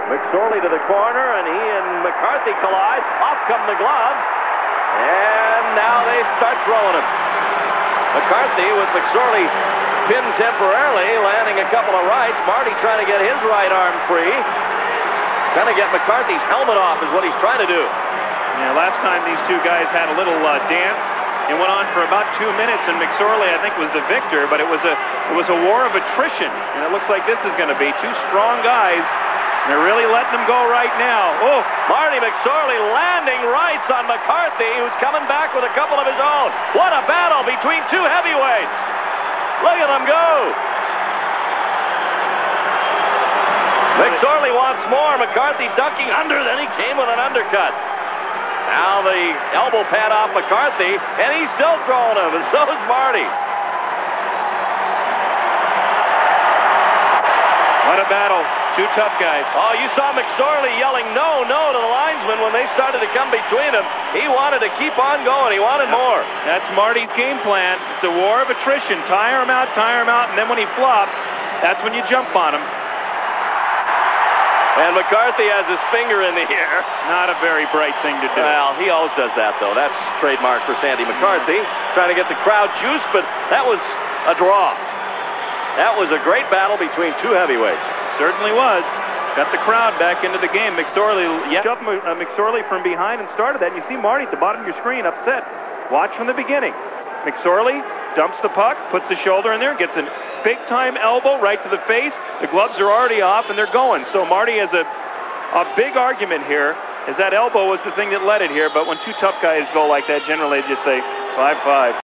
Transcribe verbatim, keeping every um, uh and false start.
McSorley to the corner, and he and McCarthy collide. Off come the gloves, and now they start throwing him. McCarthy with McSorley pinned temporarily, landing a couple of rights. Marty trying to get his right arm free. Trying to get McCarthy's helmet off is what he's trying to do. Yeah, last time these two guys had a little uh, dance. It went on for about two minutes, and McSorley, I think, was the victor, but it was a it was a war of attrition, and it looks like this is going to be two strong guys. And they're really letting them go right now. Oh, Marty McSorley landing rights on McCarthy, who's coming back with a couple of his own. What a battle between two heavyweights. Look at them go. McSorley wants more. McCarthy ducking under, then he came with an undercut. Now the elbow pad off McCarthy, and he's still throwing him, and so is Marty. What a battle. Two tough guys. Oh, you saw McSorley yelling no, no to the linesman when they started to come between them. He wanted to keep on going. He wanted more. That's Marty's game plan. It's a war of attrition. Tire him out, tire him out, and then when he flops, that's when you jump on him. And McCarthy has his finger in the air. Not a very bright thing to do. Well, he always does that, though. That's trademark for Sandy McCarthy. Trying to get the crowd juiced, but that was a draw. That was a great battle between two heavyweights. Certainly was. Got the crowd back into the game. McSorley, yeah, shoved uh, McSorley from behind and started that. And you see Marty at the bottom of your screen upset. Watch from the beginning. McSorley dumps the puck, puts the shoulder in there, gets a big-time elbow right to the face. The gloves are already off, and they're going. So Marty has a, a big argument here, as that elbow was the thing that led it here. But when two tough guys go like that, generally they just say five five.